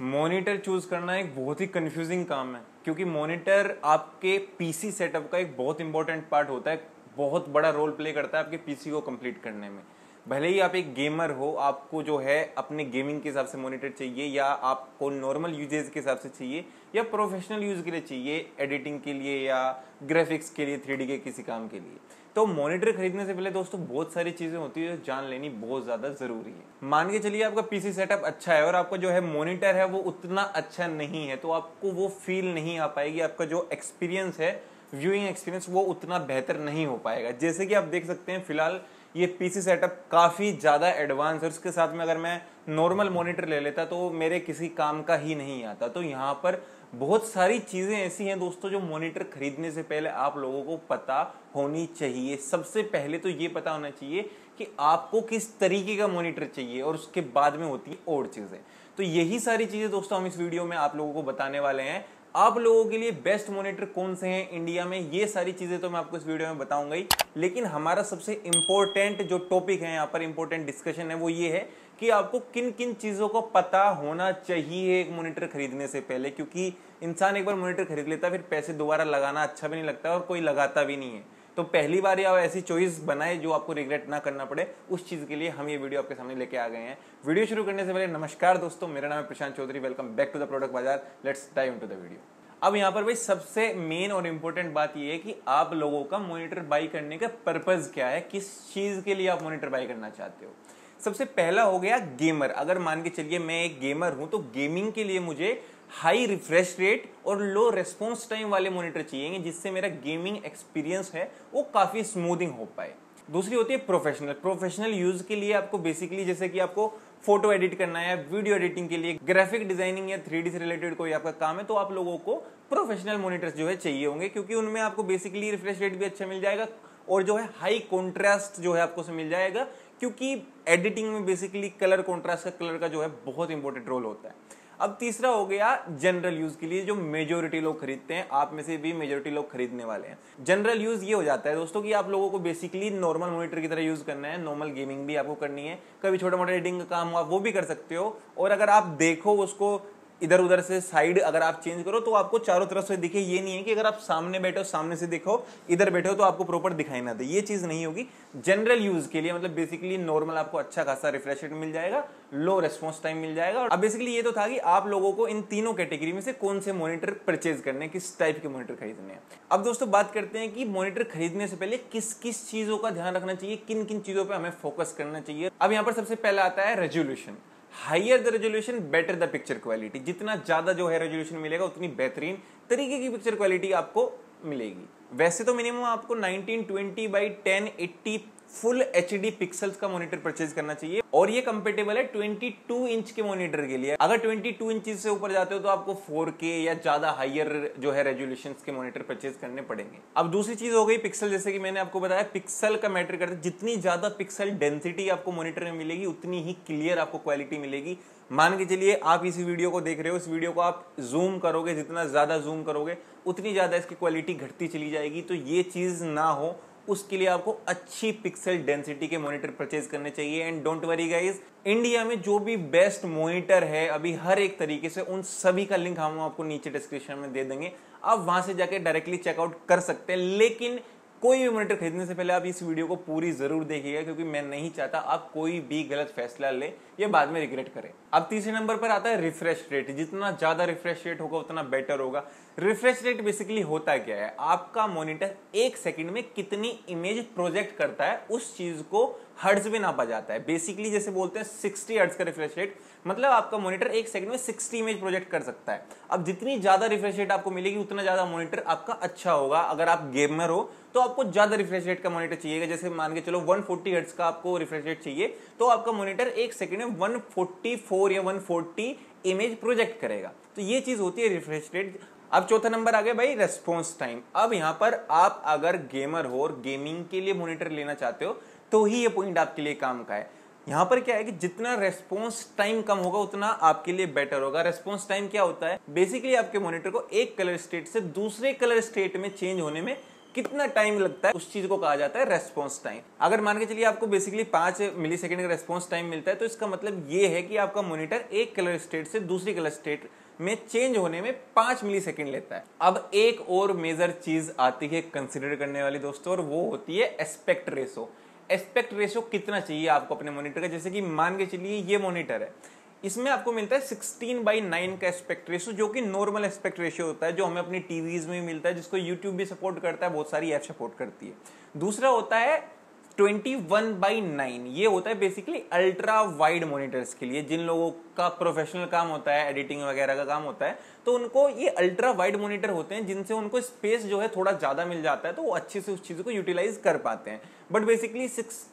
Monitor choose करना एक बहुत ही कंफ्यूजिंग काम है, क्योंकि मॉनिटर आपके पीसी सेटअप का एक बहुत इंपॉर्टेंट पार्ट होता है, बहुत बड़ा रोल प्ले करता है आपके पीसी को कंप्लीट करने में। भले ही आप एक गेमर हो, आपको जो है अपने गेमिंग के हिसाब से मॉनिटर चाहिए, या आपको नॉर्मल यूजेज के हिसाब से चाहिए, या प्रोफेशनल यूज के लिए चाहिए, एडिटिंग के लिए या ग्राफिक्स के लिए, 3D के किसी काम के लिए। तो मॉनिटर खरीदने से पहले दोस्तों बहुत सारी चीजें होती है जो जान लेनी बहुत ज्यादा जरूरी है। मान के चलिए आपका पीसी सेटअप अच्छा है और आपका जो है मॉनिटर है वो उतना अच्छा नहीं है, तो आपको वो फील नहीं आ पाएगी, आपका जो एक्सपीरियंस है, व्यूइंग एक्सपीरियंस, वो उतना बेहतर नहीं हो पाएगा। जैसे कि आप देख सकते हैं फिलहाल ये पीसी सेटअप काफी ज्यादा एडवांस है, उसके साथ में अगर मैं नॉर्मल मॉनिटर ले लेता तो मेरे किसी काम का ही नहीं आता। तो यहाँ पर बहुत सारी चीजें ऐसी हैं दोस्तों जो मॉनिटर खरीदने से पहले आप लोगों को पता होनी चाहिए। सबसे पहले तो ये पता होना चाहिए कि आपको किस तरीके का मॉनिटर चाहिए, और उसके बाद में होती है और चीजें। तो यही सारी चीजें दोस्तों हम इस वीडियो में आप लोगों को बताने वाले हैं। आप लोगों के लिए बेस्ट मॉनिटर कौन से हैं इंडिया में, ये सारी चीजें तो मैं आपको इस वीडियो में बताऊंगा ही। लेकिन हमारा सबसे इंपॉर्टेंट जो टॉपिक है यहाँ पर, इंपॉर्टेंट डिस्कशन है, वो ये है कि आपको किन किन चीजों को पता होना चाहिए एक मॉनिटर खरीदने से पहले। क्योंकि इंसान एक बार मॉनिटर खरीद लेता है, फिर पैसे दोबारा लगाना अच्छा भी नहीं लगता और कोई लगाता भी नहीं है। तो पहली बार आप ऐसी चॉइस बनाए जो आपको रिग्रेट ना करना पड़े, उस चीज के लिए हम ये वीडियो आपके सामने लेके आ गए हैं। वीडियो शुरू करने से पहले नमस्कार दोस्तों, मेरा नाम है Prashant Chaudhary. Welcome back to the product Bazaar. Let's dive into the video. अब यहाँ पर भाई सबसे मेन और इंपॉर्टेंट बात ये है कि आप लोगों का मॉनिटर बाई करने का पर्पज क्या है, किस चीज के लिए आप मॉनिटर बाई करना चाहते हो। सबसे पहला हो गया गेमर। अगर मान के चलिए मैं एक गेमर हूं, तो गेमिंग के लिए मुझे हाई रिफ्रेश रेट और लो रेस्पॉन्स टाइम वाले मॉनिटर चाहिए, जिससे मेरा गेमिंग एक्सपीरियंस है वो काफी स्मूथिंग हो पाए। दूसरी होती है प्रोफेशनल। प्रोफेशनल यूज के लिए आपको बेसिकली जैसे कि आपको फोटो एडिट करना है, वीडियो एडिटिंग के लिए, ग्राफिक डिजाइनिंग या 3D से रिलेटेड कोई आपका काम है, तो आप लोगों को प्रोफेशनल मॉनिटर्स जो है चाहिए होंगे, क्योंकि उनमें आपको बेसिकली रिफ्रेश रेट भी अच्छा मिल जाएगा और जो है हाई कॉन्ट्रास्ट जो है आपको से मिल जाएगा, क्योंकि एडिटिंग में बेसिकली कलर कॉन्ट्रास्ट का, कलर का जो है बहुत इंपॉर्टेंट रोल होता है। अब तीसरा हो गया जनरल यूज के लिए, जो मेजोरिटी लोग खरीदते हैं, आप में से भी मेजोरिटी लोग खरीदने वाले हैं। जनरल यूज ये हो जाता है दोस्तों कि आप लोगों को बेसिकली नॉर्मल मॉनिटर की तरह यूज करना है, नॉर्मल गेमिंग भी आपको करनी है, कभी छोटा मोटा एडिटिंग का काम हो आप वो भी कर सकते हो। और अगर आप देखो उसको इधर उधर से साइड अगर आप चेंज करो तो आपको चारों तरफ से दिखे। ये नहीं है कि अगर आप सामने बैठे हो, सामने से देखो, इधर बैठे हो तो आपको प्रॉपर दिखाई ना दे, ये चीज नहीं होगी। जनरल यूज के लिए मतलब बेसिकली नॉर्मल आपको अच्छा खासा रिफ्रेश रेट मिल जाएगा, लो रेस्पॉन्स टाइम मिल जाएगा। अब बेसिकली ये तो था कि आप लोगों को इन तीनों कैटेगरी में से कौन से मॉनिटर परचेज करने, किस टाइप के मॉनिटर खरीदने हैं। अब दोस्तों बात करते हैं कि मॉनिटर खरीदने से पहले किस किस चीजों का ध्यान रखना चाहिए, किन किन चीजों पर हमें फोकस करना चाहिए। अब यहाँ पर सबसे पहला आता है resolution. Higher the resolution better the picture quality. जितना ज्यादा जो है रेजोल्यूशन मिलेगा उतनी बेहतरीन तरीके की पिक्चर क्वालिटी आपको मिलेगी। वैसे तो मिनिमम आपको 1920 बाई 1080 फुल एचडी पिक्सल्स का मॉनिटर परचेज करना चाहिए, और ये कंपेटेबल है 22 इंच के मॉनिटर के लिए। अगर 22 इंच से ऊपर जाते हो तो आपको 4K या ज्यादा हायर जो है रेजोल्यूशन के मॉनिटर परचेज करने पड़ेंगे। अब दूसरी चीज हो गई पिक्सल। जैसे कि मैंने आपको बताया पिक्सल का मैटर करता है। जितनी ज्यादा पिक्सल डेंसिटी आपको मॉनिटर में मिलेगी उतनी ही क्लियर आपको क्वालिटी मिलेगी। मान के चलिए आप इस वीडियो को देख रहे हो, इस वीडियो को आप जूम करोगे, जितना ज्यादा जूम करोगे उतनी ज्यादा इसकी क्वालिटी घटती चली जाएगी। तो ये चीज ना हो, उसके लिए आपको अच्छी पिक्सल डेंसिटी के मॉनिटर परचेज करने चाहिए। And don't worry guys, India में जो भी बेस्ट मॉनिटर है अभी हर एक तरीके से, उन सभी का लिंक हम आपको नीचे डिस्क्रिप्शन में दे देंगे, आप वहां से जाके डायरेक्टली चेकआउट कर सकते हैं। लेकिन कोई भी मॉनिटर खरीदने से पहले आप इस वीडियो को पूरी जरूर देखिएगा, क्योंकि मैं नहीं चाहता आप कोई भी गलत फैसला ले या बाद में रिग्रेट करें। अब तीसरे नंबर पर आता है रिफ्रेश रेट। जितना ज्यादा रिफ्रेश रेट होगा उतना बेटर होगा। रिफ्रेश रेट बेसिकली होता क्या है, आपका मॉनिटर एक सेकंड में कितनी इमेज प्रोजेक्ट करता है उस चीज को हर्ट्ज में नापा जाता है। बेसिकली जैसे बोलते हैं 60 हर्ट्ज का रिफ्रेश रेट, मतलब आपका मॉनिटर एक सेकंड में 60 इमेज प्रोजेक्ट कर सकता है। अब जितनी ज्यादा रिफ्रेश रेट आपको मिलेगी उतना ज्यादा मॉनिटर आपका अच्छा होगा। अगर आप गेमर हो तो आपको ज्यादा रिफ्रेश रेट का मॉनिटर चाहिएगा। जैसे मान के चलो 140 हर्ट्ज का आपको रिफ्रेश रेट चाहिए, तो आपका मॉनिटर एक सेकंड में 144 या 140 इमेज प्रोजेक्ट करेगा। तो ये चीज होती है रिफ्रेश रेट। अब चौथा नंबर आ गया भाई रेस्पॉन्स टाइम। अब यहाँ पर आप अगर गेमर हो और गेमिंग के लिए मॉनिटर लेना चाहते हो तो ही ये पॉइंट आपके लिए काम का है। यहाँ पर क्या है कि जितना रेस्पॉन्स टाइम कम होगा उतना आपके लिए बेटर होगा। रेस्पॉन्स टाइम क्या होता है, बेसिकली आपके मॉनिटर को एक कलर स्टेट से दूसरे कलर स्टेट में चेंज होने में कितना टाइम लगता है उस चीज को कहा जाता है रेस्पॉन्स टाइम। अगर मान के चलिए आपको बेसिकली 5 मिली सेकेंड का रेस्पॉन्स टाइम मिलता है तो इसका मतलब ये है कि आपका मॉनिटर एक कलर स्टेट से दूसरी कलर स्टेट में चेंज होने में 5 मिली सेकेंड लेता है। अब एक और मेजर चीज आती है कंसिडर करने वाली दोस्तों, और वो होती है एस्पेक्ट रेशो। एस्पेक्ट रेशो कितना चाहिए आपको अपने मॉनिटर का। जैसे कि मान के चलिए ये मॉनिटर है, इसमें आपको मिलता है 16:9 का एस्पेक्ट रेशियो, जो कि नॉर्मल एस्पेक्ट रेशियो होता है, जो हमें अपनी टीवीज में मिलता है, जिसको यूट्यूब भी सपोर्ट करता है, बहुत सारी ऐप सपोर्ट करती है। दूसरा होता है 21:9, ये होता है बेसिकली अल्ट्रा वाइड मॉनिटर्स के लिए। जिन लोगों का प्रोफेशनल काम होता है, एडिटिंग वगैरह का काम होता है, तो उनको ये अल्ट्रा वाइड मॉनिटर होते हैं, जिनसे उनको स्पेस जो है थोड़ा ज्यादा मिल जाता है, तो वो अच्छे से उस चीज को यूटिलाइज कर पाते हैं। बट बेसिकली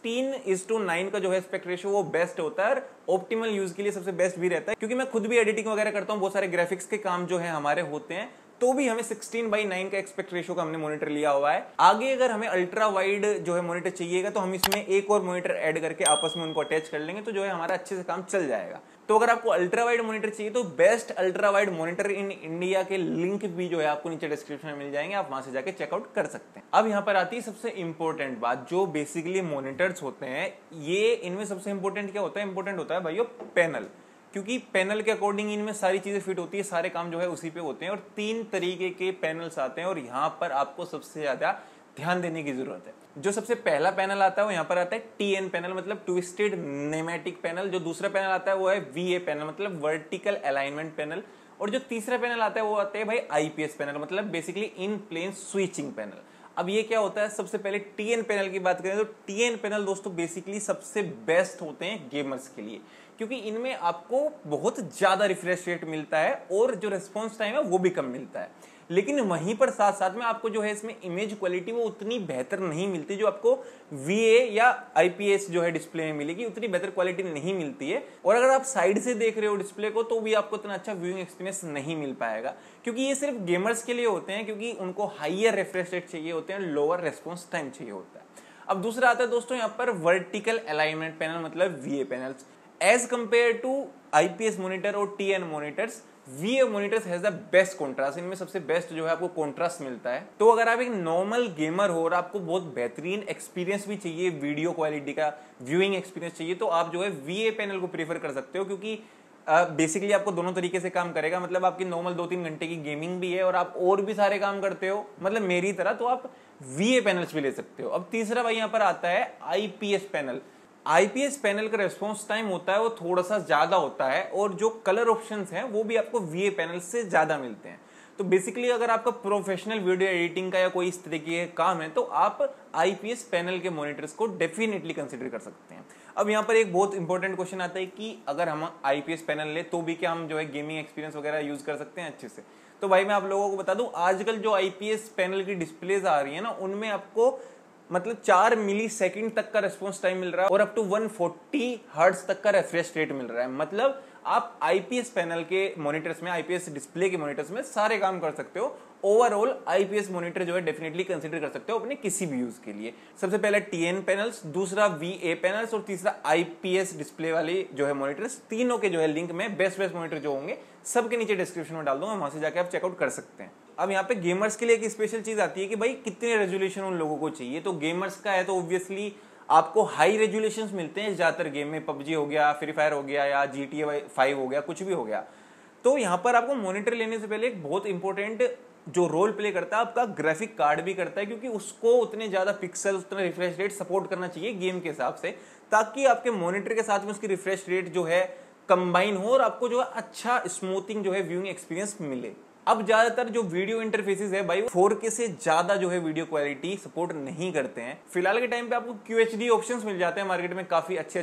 16:9 का जो है एस्पेक्ट रेशियो वो बेस्ट होता है, और ऑप्टिमल यूज के लिए सबसे बेस्ट भी रहता है। क्योंकि मैं खुद भी एडिटिंग वगैरह करता हूँ, बहुत सारे ग्राफिक्स के काम जो है हमारे होते हैं, तो भी हमें 16:9 का एस्पेक्ट रेशियो का हमने मॉनिटर लिया हुआ है। आगे अगर हमें अल्ट्रा वाइड जो है मॉनिटर चाहिएगा तो हम इसमें एक और मॉनिटर ऐड करके आपस में उनको अटैच कर लेंगे, तो जो है हमारा अच्छे से काम चल जाएगा। तो अगर आपको अल्ट्रा वाइड मॉनिटर चाहिए तो best ultra wide monitor in India के लिंक भी जो है आपको नीचे डिस्क्रिप्शन में मिल जाएंगे, आप वहां से जाके चेकआउट कर सकते हैं। अब यहाँ पर आती है सबसे इंपॉर्टेंट बात, जो बेसिकली मॉनिटर्स होते हैं, ये इनमें सबसे इंपॉर्टेंट क्या होता है, इंपॉर्टेंट होता है भाइयों पैनल। क्योंकि पैनल के अकॉर्डिंग इनमें सारी चीजें फिट होती है, सारे काम जो है उसी पे होते हैं, और 3 तरीके के पैनल्स आते हैं, और यहाँ पर आपको सबसे ज्यादा ध्यान देने की जरूरत है। जो सबसे पहला पैनल आता है वो यहाँ पर आता है TN पैनल, मतलब ट्विस्टेड नेमेटिक पैनल। जो दूसरा पैनल आता है वो है VA पैनल, मतलब वर्टिकल अलाइनमेंट पैनल। और जो तीसरा पैनल आता है वो आता है भाई IPS पैनल, मतलब basically in plane switching panel. अब ये क्या होता है, सबसे पहले TN पैनल की बात करें तो TN पैनल दोस्तों बेसिकली सबसे बेस्ट होते हैं गेमर्स के लिए, क्योंकि इनमें आपको बहुत ज्यादा रिफ्रेश रेट मिलता है और जो रिस्पॉन्स टाइम है वो भी कम मिलता है। लेकिन वहीं पर साथ साथ में आपको जो है इसमें इमेज क्वालिटी वो उतनी बेहतर नहीं मिलती, जो आपको VA या IPS जो है डिस्प्ले में मिलेगी, उतनी बेहतर क्वालिटी नहीं मिलती है। और अगर आप साइड से देख रहे हो डिस्प्ले को तो भी आपको इतना अच्छा व्यूइंग एक्सपीरियंस नहीं मिल पाएगा, क्योंकि ये सिर्फ गेमर्स के लिए होते हैं, क्योंकि उनको हाइयर रिफ्रेश रेट चाहिए होते हैं, लोअर रेस्पॉन्स टाइम चाहिए होता है। अब दूसरा आता है दोस्तों यहाँ पर वर्टिकल अलाइनमेंट पैनल, मतलब VA panels. As compared to IPS monitor और TN monitors, VA monitors has the best contrast. इनमें सबसे बेस्ट जो है आपको कॉन्ट्रास्ट मिलता है। तो अगर आप एक नॉर्मल गेमर हो और आपको बहुत बेहतरीन एक्सपीरियंस भी चाहिए, वीडियो क्वालिटी का व्यूइंग एक्सपीरियंस चाहिए, तो आप जो है VA पैनल को प्रीफर कर सकते हो, क्योंकि बेसिकली आपको दोनों तरीके से काम करेगा। मतलब आपकी नॉर्मल 2-3 घंटे की गेमिंग भी है और आप और भी सारे काम करते हो, मतलब मेरी तरह, तो आप VA पैनल्स भी ले सकते हो। अब तीसरा भाई यहाँ पर आता है IPS पैनल। IPS पैनल का रेस्पॉन्स टाइम होता है वो थोड़ा सा ज्यादा होता है, और जो कलर ऑप्शंस हैं वो भी आपको VA पैनल से ज्यादा मिलते हैं। तो बेसिकली अगर आपका प्रोफेशनल वीडियो एडिटिंग का या कोई इस तरीके का काम है तो आप IPS पैनल के मॉनिटर्स को डेफिनेटली कंसिडर कर सकते हैं। अब यहाँ पर एक बहुत इंपॉर्टेंट क्वेश्चन आता है कि अगर हम IPS पैनल ले तो भी क्या हम जो है गेमिंग एक्सपीरियंस वगैरह यूज कर सकते हैं अच्छे से। तो भाई मैं आप लोगों को बता दूं, आजकल जो IPS पैनल की डिस्प्लेज आ रही है ना, उनमें आपको मतलब 4 मिली सेकेंड तक का रेस्पॉन्स टाइम मिल रहा है और अप टू 140 हर्ट्ज तक का रिफ्रेश रेट मिल रहा है। मतलब आप IPS पैनल के मॉनिटर्स में, IPS डिस्प्ले के मॉनिटर्स में सारे काम कर सकते हो। ओवरऑल IPS मॉनिटर जो है डेफिनेटली कंसीडर कर सकते हो अपने किसी भी यूज के लिए। सबसे पहले TN पैनल्स, दूसरा VA पैनल्स और तीसरा IPS डिस्प्ले वाले जो है मॉनिटर्स। तीनों के जो है लिंक में बेस्ट मॉनिटर जो होंगे सबके नीचे डिस्क्रिप्शन में डाल दूंगा, वहां से जाके आप चेकआउट कर सकते हैं। अब यहाँ पे गेमर्स के लिए एक स्पेशल चीज आती है कि भाई कितने रेजोल्यूशन उन लोगों को चाहिए। तो गेमर्स का है तो ऑब्वियसली आपको हाई रेजोल्यूशंस मिलते हैं ज्यादातर गेम में, PUBG हो गया, फ्री फायर हो गया, या GTA 5 हो गया, कुछ भी हो गया। तो यहाँ पर आपको मॉनिटर लेने से पहले एक बहुत इंपॉर्टेंट जो रोल प्ले करता है आपका ग्राफिक कार्ड भी करता है, क्योंकि उसको उतने ज्यादा पिक्सल, उतना रिफ्रेश रेट सपोर्ट करना चाहिए गेम के हिसाब से, ताकि आपके मॉनिटर के साथ में उसकी रिफ्रेश रेट जो है कंबाइन हो और आपको जो है अच्छा स्मूथिंग जो है व्यूइंग एक्सपीरियंस मिले। अब ज्यादातर जो वीडियो इंटरफेसेस है भाई 4K से ज्यादा जो है वीडियो क्वालिटी सपोर्ट नहीं करते हैं। फिलहाल के टाइम पे आपको QHD ऑप्शंस मिल जाते हैं मार्केट में, काफी अच्छे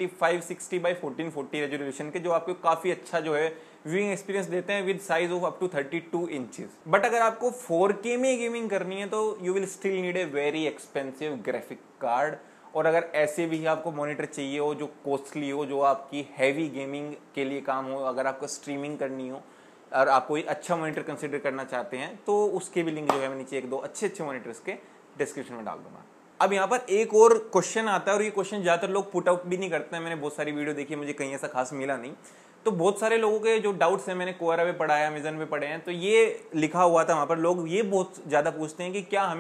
2560 बाई 1440 रेजोल्यूशन के, जो आपको काफी अच्छा जो है व्यूइंग एक्सपीरियंस देते हैं with size of up to 32 inches. But अगर आपको 4K में गेमिंग करनी है तो you will still need a very expensive graphic card. और अगर ऐसे भी आपको मॉनिटर चाहिए हो जो कॉस्टली हो, जो आपकी हैवी गेमिंग के लिए काम हो, अगर आपको स्ट्रीमिंग करनी हो और आप कोई अच्छा मॉनिटर कंसीडर करना चाहते हैं, तो उसके भी लिंक जो है मैं नीचे 1-2 अच्छे मॉनिटर्स के डिस्क्रिप्शन में डाल दूंगा। अब यहाँ पर एक और क्वेश्चन आता है, और ये क्वेश्चन ज्यादातर लोग पुट आउट भी नहीं करते हैं। मैंने बहुत सारी वीडियो देखी है, मुझे कहीं ऐसा खास मिला नहीं। तो बहुत सारे लोगों के जो डाउट्स हैं, मैंने कोरा पे पढ़ा है, अमेजन पे पढ़े हैं, तो ये लिखा हुआ था वहां पर, लोग ये बहुत ज्यादा पूछते हैं कि क्या हमें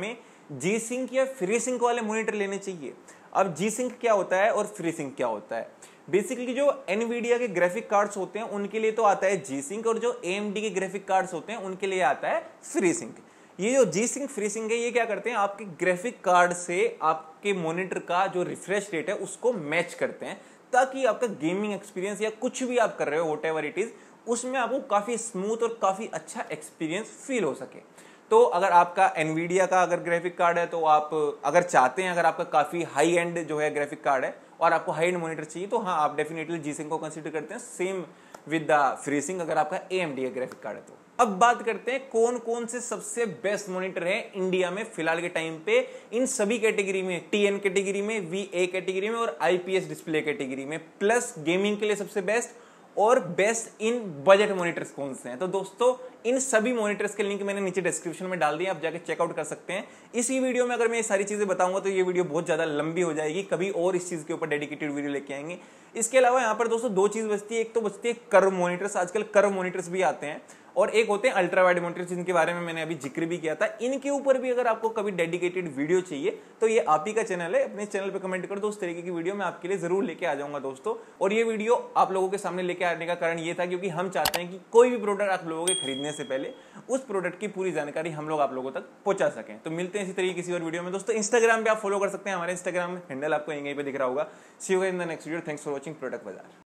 जी सिंक या फ्री सिंक वाले मॉनिटर लेने चाहिए। अब जी सिंक क्या होता है और फ्री सिंक क्या होता है? बेसिकली जो एनवीडिया के ग्राफिक कार्ड्स होते हैं उनके लिए तो आता है जी सिंक, और जो AMD के ग्राफिक कार्ड्स होते हैं उनके लिए आता है फ्री सिंक। ये जो जी सिंक फ्री सिंक है, ये क्या करते हैं, आपके ग्राफिक कार्ड से आपके मॉनिटर का जो रिफ्रेश रेट है उसको मैच करते हैं, ताकि आपका गेमिंग एक्सपीरियंस या कुछ भी आप कर रहे हो व्हाटएवर इट इज, उसमें आपको काफी स्मूथ और काफी अच्छा एक्सपीरियंस फील हो सके। तो अगर आपका एनवीडिया का अगर ग्राफिक कार्ड है, तो आप अगर चाहते हैं, अगर आपका काफी हाई एंड जो है ग्राफिक कार्ड है और आपको हाई एंड मॉनिटर चाहिए, तो हाँ आप डेफिनेटली जी सिंक को कंसीडर करते हैं, same with the free sync अगर आपका AMD का ग्राफिक कार्ड है तो। अब बात करते हैं कौन कौन से सबसे बेस्ट मॉनिटर है इंडिया में फिलहाल के टाइम पे, इन सभी कैटेगरी में, TN कैटेगरी में, VA कैटेगरी में और IPS डिस्प्ले कैटेगरी में, प्लस गेमिंग के लिए सबसे बेस्ट और बेस्ट इन बजट मॉनिटर्स कौन से हैं। तो दोस्तों इन सभी मॉनिटर्स के लिंक मैंने नीचे डिस्क्रिप्शन में डाल दिया, आप जाके चेकआउट कर सकते हैं। इसी वीडियो में अगर मैं ये सारी चीजें बताऊंगा तो ये वीडियो बहुत ज्यादा लंबी हो जाएगी, कभी और इस चीज के ऊपर डेडिकेटेड वीडियो लेके आएंगे। इसके अलावा यहाँ पर दोस्तों दो चीज बचती है, एक तो बचती है कर्व मॉनिटर्स, आजकल कर्व मॉनिटर्स भी आते हैं, और एक होते हैं अल्ट्रा वाइड मॉनिटर्स, जिनके बारे में मैंने अभी जिक्र भी किया था। इनके ऊपर भी अगर आपको कभी डेडिकेटेड वीडियो चाहिए तो ये आप ही का चैनल है, अपने चैनल पे कमेंट कर दो, उस तरीके की वीडियो मैं आपके लिए जरूर लेके आ जाऊंगा दोस्तों। और ये वीडियो आप लोगों के सामने लेके आने का कारण ये था क्योंकि हम चाहते हैं कि कोई भी प्रोडक्ट आप लोगों के खरीदने से पहले उस प्रोडक्ट की पूरी जानकारी हम लोग आप लोगों तक पहुंचा सकें। तो मिलते हैं इसी तरीके किसी और वीडियो में दोस्तों। इंस्टाग्राम पे आप फॉलो कर सकते हैं, हमारे इंस्टाग्राम हैंडल आपको यहीं पे दिख रहा होगा। See you in the next video. Thanks for watching product बाजार।